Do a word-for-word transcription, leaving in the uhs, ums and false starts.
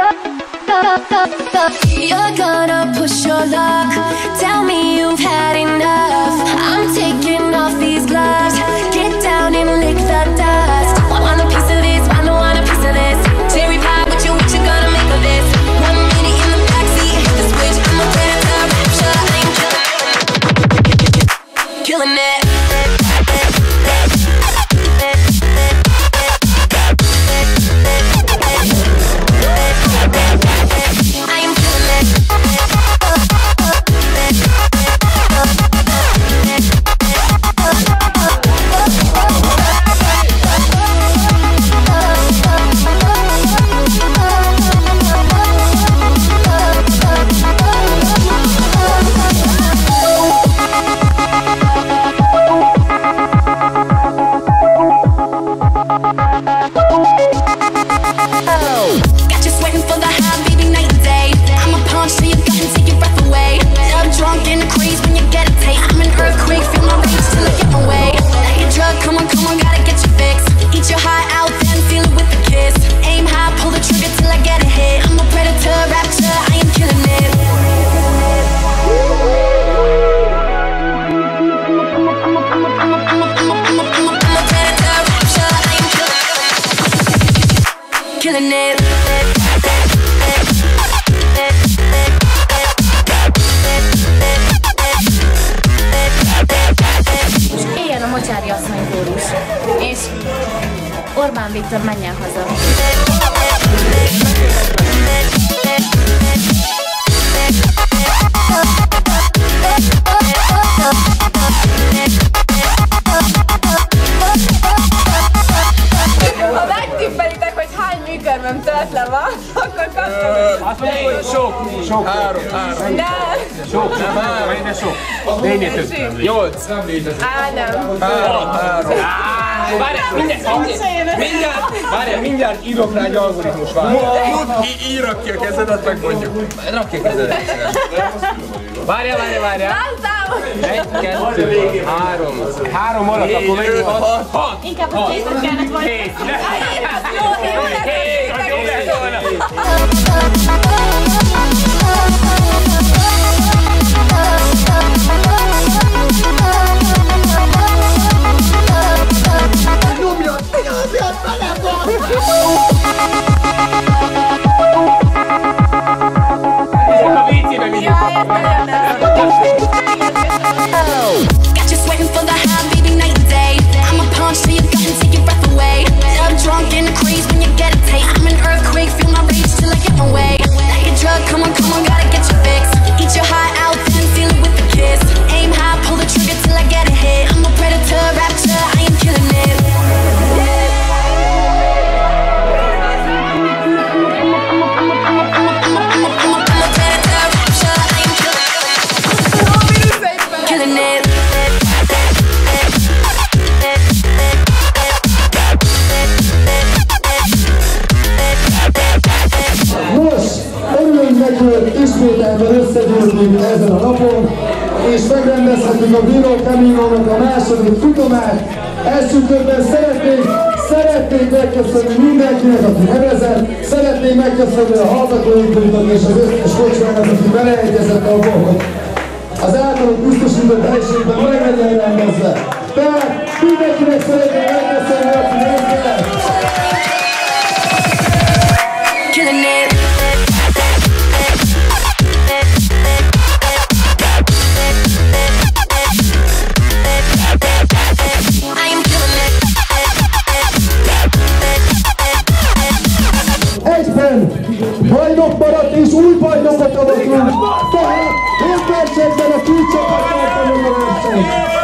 You're gonna push your luck. Tell me you've had enough. I'm taking off these gloves. Get down and lick the dust. Want a piece of this, wanna want a piece of this. Cherry pie, but you what you gonna make of this? One minute in the backseat, hit the switch. I'm a predator, rapture. I ain't killing it, killing it. Killing it. Éljen a mocsári asszony kórus, és Orbán Viktor menjen haza. Ha megtippelitek, hogy hány műkörmöm töltve van, akkor kaptam. Azt mondja, hogy sok, sok. Három, három. Nem. Sok, nem három, de sok. Négynél több. Nyolc. Á, nem. Három, három. Várjál, mindjárt, mindjárt, várjál, mindjárt írok rá egy algoritmus, várjál. Írok ki a kezedet, megmondjuk. Rak ki a kezedet. Várjál, várjál, várjál. Egy, kettő, három. Három alatt, akkor mennyi van? Hat. Hat. Inkább a készet kellnek majd. Hét. Hét. Got you sweating for the high, baby, night and day. I'm a punch till your gut and take your breath away. I'm drunk in the craze when you get a taste. I'm an earthquake, feel my rage till I get my way. Like a drug, come on, come on, gotta get your fix. Eat your heart out, then feel it with a kiss. Aim high, pull the trigger till I get a hit. I'm a predator, rapture, I am killing it. Ismételten összegyűltünk ezen a napon, és megrendezhetjük a Vino Caminónak a második futamát. Első körben szeretnék, szeretnék megköszönni mindenkinek, aki nevezett, szeretnék megköszönni a hallgatóinknak és az összes kocsmának, aki beleegyezett abban, hogy az általunk biztosított helységben meg legyen rendezve. Tehát mindenkinek szeretnék megköszönni, aki nevezett. Killing it. Bajnok maradt és új bajnokot avatunk, tehát évversenyben a kulcsokat tartani a versenyt.